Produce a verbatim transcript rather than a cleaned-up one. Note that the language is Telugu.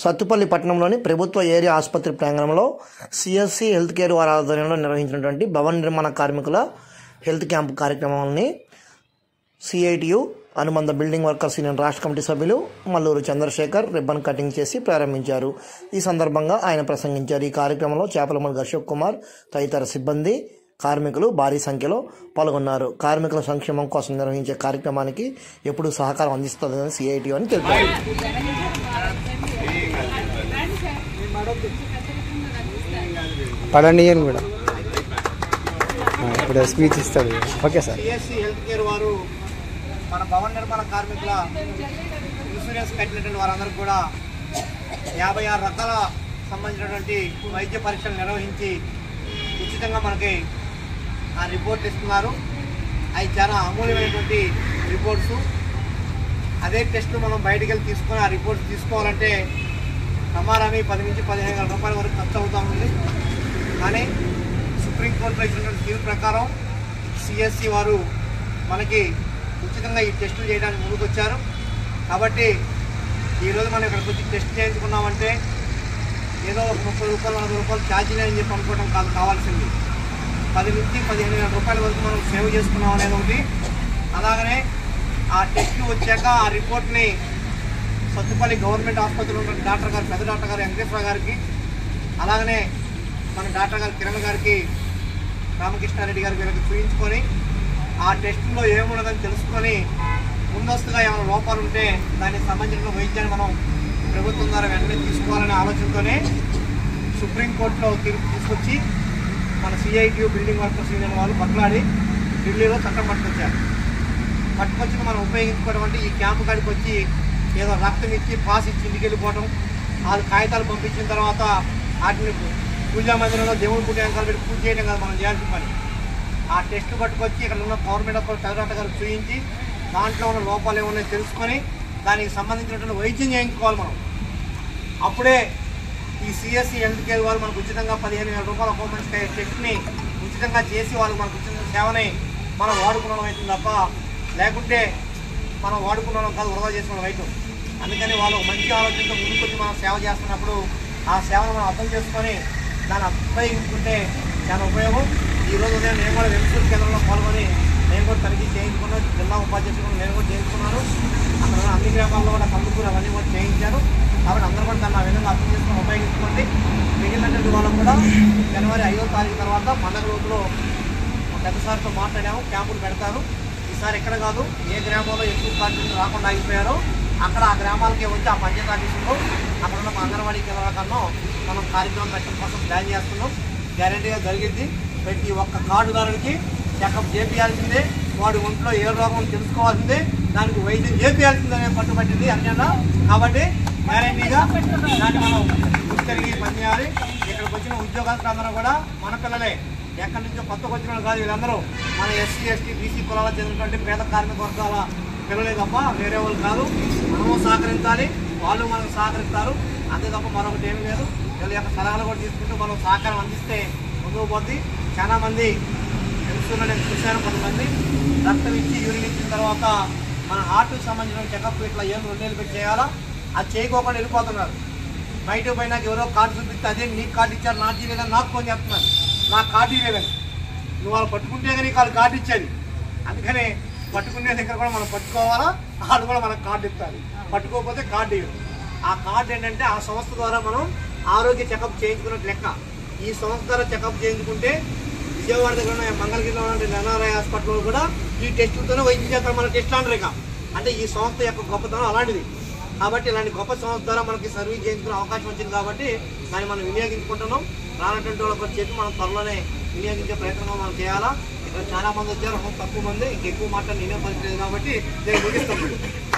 సత్తుపల్లి పట్టణంలోని ప్రభుత్వ ఏరియా ఆసుపత్రి ప్రాంగణంలో సిఎస్సి హెల్త్ కేర్ వారి ఆధ్వర్యంలో నిర్వహించినటువంటి భవన నిర్మాణ కార్మికుల హెల్త్ క్యాంప్ కార్యక్రమాన్ని సిఐటియు అనుబంధ బిల్డింగ్ వర్కర్స్ యూనియన్ రాష్ట్ర కమిటీ సభ్యులు మల్లూరు చంద్రశేఖర్ రిబ్బన్ కటింగ్ చేసి ప్రారంభించారు. ఈ సందర్భంగా ఆయన ప్రసంగించారు. ఈ కార్యక్రమంలో చేపలమూడి అశోక్ కుమార్ తదితర సిబ్బంది కార్మికులు భారీ సంఖ్యలో పాల్గొన్నారు. కార్మికుల సంక్షేమం కోసం నిర్వహించే కార్యక్రమానికి ఎప్పుడు సహకారం అందిస్తుందని సిఐటియు అని తెలిపారు. పడనీయను కూడా ఇప్పుడు స్పీచ్ ఇస్తాడు. Okay sir. CSC health care వారు మన భవన నిర్మాణ కార్మికుల ఇన్సూరెన్స్ కట్టినటువంటి వారందరికీ కూడా యాభై ఆరు రకాల సంబంధించినటువంటి వైద్య పరీక్షలు నిర్వహించి ఉచితంగా మనకి ఆ రిపోర్ట్ ఇస్తున్నారు. అవి చాలా అమూల్యమైనటువంటి రిపోర్ట్స్. అదే టెస్టులు మనం బయటికి వెళ్ళి తీసుకొని ఆ రిపోర్ట్స్ తీసుకోవాలంటే సమారాన్ని పది నుంచి పదిహేను వేల రూపాయల వరకు ఖర్చు అవుతూ ఉంది. కానీ సుప్రీంకోర్టులో ఇచ్చినటువంటి తీర్పు ప్రకారం సిఎస్సి వారు మనకి ఉచితంగా ఈ టెస్టులు చేయడానికి ముందుకు వచ్చారు. కాబట్టి ఈరోజు మనం ఇక్కడికి వచ్చి టెస్ట్ చేయించుకున్నామంటే ఏదో ఒక ముప్పై రూపాయలు నలభై రూపాయలు ఛార్జీలే అని చెప్పి అనుకోవడం కాదు కావాల్సింది. పది నుంచి పదిహేను వేల రూపాయల వరకు మనం సేవ్ చేసుకున్నాం అనేది ఒకటి. అలాగనే ఆ టెస్టులు వచ్చాక ఆ రిపోర్ట్ని సత్తుపల్లి గవర్నమెంట్ ఆసుపత్రిలో ఉన్న డాక్టర్ గారు పెద్ద డాక్టర్ గారు వెంకటేశ్వర గారికి, అలాగనే మన డాక్టర్ గారు కిరణ్ గారికి, రామకృష్ణారెడ్డి గారికి వీళ్ళకి చూపించుకొని ఆ టెస్టుల్లో ఏమున్నదని తెలుసుకొని ముందస్తుగా ఏమైనా లోపాలు ఉంటే దానికి సంబంధించిన వైద్యాన్ని మనం ప్రభుత్వం ద్వారా వెంటనే తీసుకోవాలనే ఆలోచనతోనే సుప్రీంకోర్టులో తీర్పు తీసుకొచ్చి మన సిఐటియు బిల్డింగ్ వర్కర్స్ యూనియన్ వాళ్ళు బట్లాడి ఢిల్లీలో చట్టం పట్టుకొచ్చారు. పట్టుకొచ్చి మనం ఉపయోగించుకోవడం అంటే ఈ క్యాంపు కాడికి వచ్చి ఏదో రక్తం ఇచ్చి పాస్ ఇచ్చి ఇంటికి వెళ్ళిపోవడం, వాళ్ళు కాగితాలు పంపించిన తర్వాత వాటిని పూజా మందిరంలో దేవుడి పూజ వెనకాల పెట్టి పూజ చేయడం కాదు మనం చేయాల్సిన పని. ఆ టెస్ట్ పట్టుకొచ్చి ఇక్కడ ఉన్న గవర్నమెంట్ ఆఫ్ పెదరాట గారు చూపించి దాంట్లో ఉన్న లోపాలు ఏమన్నాయో తెలుసుకొని దానికి సంబంధించినటువంటి వైద్యం చేయించుకోవాలి మనం. అప్పుడే ఈ సిఎస్సి హెల్త్ కేర్ వాళ్ళు మనకు ఉచితంగా పదిహేను వేల రూపాయల గవర్నమెంట్ టెస్ట్ని ఉచితంగా చేసి వాళ్ళు మనకు ఉచిత సేవని మనం వాడుకున్నాం అవుతుంది తప్ప లేకుంటే మనం వాడుకున్నాం కాదు, వృధా చేసుకున్నాం అవుతాం. అందుకని వాళ్ళు మంచి ఆలోచనతో ముందుకొచ్చి మనం సేవ చేస్తున్నప్పుడు ఆ సేవను మనం అర్థం చేసుకొని దాన్ని ఉపయోగించుకుంటే చాలా ఉపయోగం. ఈరోజు ఉదయం నేను కూడా వెబ్సైట్ కేంద్రంలో పాల్గొని నేను కూడా తనిఖీ చేయించుకున్నాను. జిల్లా ఉపాధ్యక్షులు నేను కూడా చేయించుకున్నాను. అక్కడ అన్ని గ్రామాల్లో కూడా కందుకూరు అవన్నీ కూడా చేయించాను. కాబట్టి అందరూ కూడా దాన్ని ఆ విధంగా అర్థం చేసుకొని ఉపయోగించుకోండి. మిగిలినటువంటి వాళ్ళకు కూడా జనవరి ఐదో తారీఖు తర్వాత పండుగ లోపల పెద్దసారితో మాట్లాడాము, క్యాంపులు పెడతారు. ఈసారి ఎక్కడ కాదు, ఏ గ్రామంలో ఎక్కువ కార్మికులు రాకుండా ఆగిపోయారో అక్కడ ఆ గ్రామాలకే వచ్చి ఆ పంచాయతీ ఆఫీసులో అక్కడ ఉన్న అంగన్వాడీ కేంద్రాల మనం కార్యక్రమం పెట్టడం కోసం ప్లాన్ చేస్తున్నాం. గ్యారంటీగా జరిగింది. ప్రతి ఒక్క కార్డుదారుడికి చెకప్ చేపించాల్సిందే, వాడి ఒంట్లో ఏ రోగం తెలుసుకోవాల్సిందే, దానికి వైద్యం చేపించాల్సిందే పట్టుబట్టింది అన్యన్నా. కాబట్టి గ్యారంటీగా దాన్ని మనం గుర్తిరిగి పనిచేయాలి. ఇక్కడికి వచ్చిన ఉద్యోగస్తులందరూ కూడా మన పిల్లలే, ఎక్కడి నుంచో కొత్తగా వచ్చిన వాళ్ళు కాదు. వీళ్ళందరూ మన ఎస్సీ ఎస్టీ బీసీ కులాలకు చెందినటువంటి పేద కార్మిక వర్గాల పిల్లలే తప్ప వేరే వాళ్ళు కాదు. మనము సహకరించాలి, వాళ్ళు మనకు సహకరిస్తారు, అంతే తప్ప మరొకటి ఏమి లేదు. వీళ్ళ యొక్క సలహాలు కూడా తీసుకుంటూ మనం సహకారం అందిస్తే ముందుకు పోద్ది. చాలా మంది తెలుస్తున్న నేను చూశాను, కొంతమంది రక్తం ఇచ్చి యూరిన్ ఇచ్చిన తర్వాత మన హార్ట్కి సంబంధించిన చెకప్ ఇట్లా ఏం రెండేళ్ళు పెట్టి చేయాలా, అది చేయకోకుండా వెళ్ళిపోతున్నారు. బయటకు పోయినాక ఎవరో కార్డు చూపిస్తే అదే నీకు కార్డు ఇచ్చారు, నాకు లేదని నాకు ఫోన్ చెప్తున్నారు, నాకు కార్డు ఇవ్వలేదని. నువ్వు వాళ్ళు పట్టుకుంటే కానీ వాళ్ళు కార్డు ఇచ్చేది. అందుకని పట్టుకునే దగ్గర కూడా మనం పట్టుకోవాలా, వాళ్ళు కూడా మనకు కార్డు ఇస్తారు. పట్టుకోకపోతే కార్డు ఇవ్వదు. ఆ కార్డు ఏంటంటే ఆ సంస్థ ద్వారా మనం ఆరోగ్య చెకప్ చేయించుకున్నట్టు లెక్క. ఈ సంస్థ ద్వారా చెకప్ చేయించుకుంటే విజయవాడ దగ్గర ఉన్న మంగళగిరిలో ఉన్న ఎన్ఆర్ఐ హాస్పిటల్లో కూడా ఈ టెస్టులతోనే వైద్యం చేస్తారు. మన టెస్ట్ అంటారు. అంటే ఈ సంస్థ యొక్క గొప్పతనం అలాంటిది. కాబట్టి ఇలాంటి గొప్ప సంస్థ ద్వారా మనకి సర్వీస్ చేయించుకునే అవకాశం వచ్చింది. కాబట్టి దాన్ని మనం వినియోగించుకుంటున్నాం. రానటువంటి వాళ్ళకి చెప్పి మనం త్వరలోనే వినియోగించే ప్రయత్నంగా మనం చేయాలా. ఇక్కడ చాలా మంది వచ్చారు, తక్కువ మంది, ఇంకెక్కువ మాట్లాడి నేనే పరిస్థితి కాబట్టి నేను ముగిస్తాను.